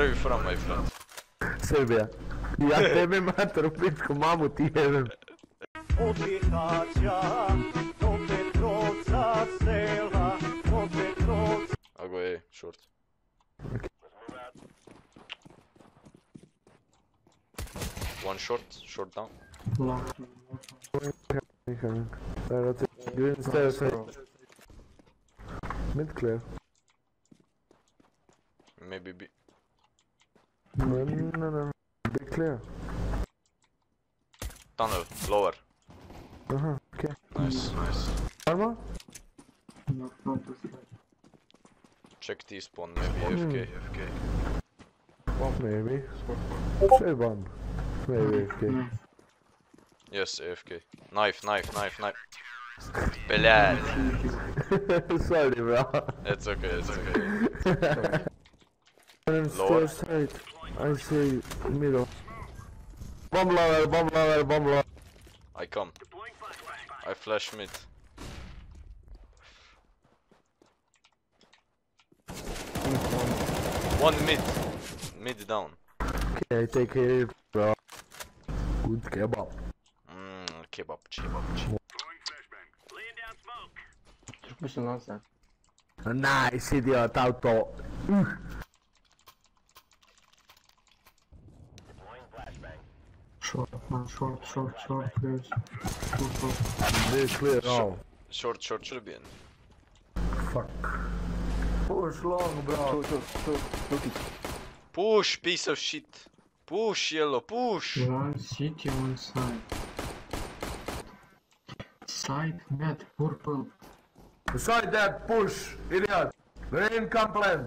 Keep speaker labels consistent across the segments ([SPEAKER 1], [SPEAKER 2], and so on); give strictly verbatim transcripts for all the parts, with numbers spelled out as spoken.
[SPEAKER 1] Where are you from, my friend?
[SPEAKER 2] Serbia. Ja tebe mater u pičku mamu ti jebem.
[SPEAKER 1] I'll go A, short.
[SPEAKER 2] Okay.
[SPEAKER 1] One short, short down.
[SPEAKER 2] That's it. Green stairs. Mid clear.
[SPEAKER 1] Maybe B.
[SPEAKER 2] No, no, no. Be clear.
[SPEAKER 1] Tunnel, lower.
[SPEAKER 2] Uh huh. Okay.
[SPEAKER 1] Nice, nice.
[SPEAKER 2] Armor?
[SPEAKER 1] Check T spawn, maybe A F K, A F K.
[SPEAKER 2] Maybe. Say bomb. Maybe A F K.
[SPEAKER 1] Yes, A F K. Knife, knife, knife, knife. Блядь.
[SPEAKER 2] Sorry, bro.
[SPEAKER 1] It's okay, it's okay.
[SPEAKER 2] Lower side. I see middle. Bomb lower, bomb lower, bomb lower.
[SPEAKER 1] I come. I flash mid. One mid. Mid down.
[SPEAKER 2] Okay, I take it, bro. Good kebab.
[SPEAKER 1] Mmm, kebab, kebab, kebab.
[SPEAKER 3] Pushing long side.
[SPEAKER 2] Nice idiot, auto.
[SPEAKER 3] Short, man, short, short, short, please. Short, short.
[SPEAKER 2] Be clear now.
[SPEAKER 1] Short, short, Serbian.
[SPEAKER 2] Fuck. Push long, bro.
[SPEAKER 3] Short, short, short, look it.
[SPEAKER 1] Push, piece of shit. Push, yellow, push.
[SPEAKER 3] One city, one side. Side, net, purple.
[SPEAKER 2] Beside that, push, idiot. Green complaint.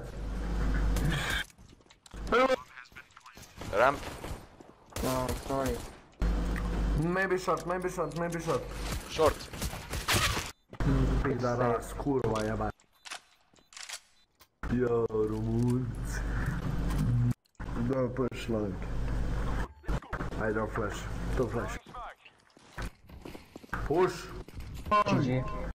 [SPEAKER 1] Ramp.
[SPEAKER 3] No, sorry.
[SPEAKER 2] Maybe shot, maybe shot, maybe shot.
[SPEAKER 1] Short.
[SPEAKER 2] Zaraz, kurwa jeba. Yo, Rumunc. No push long. I don't flash. Don't flash. Push.
[SPEAKER 3] G G.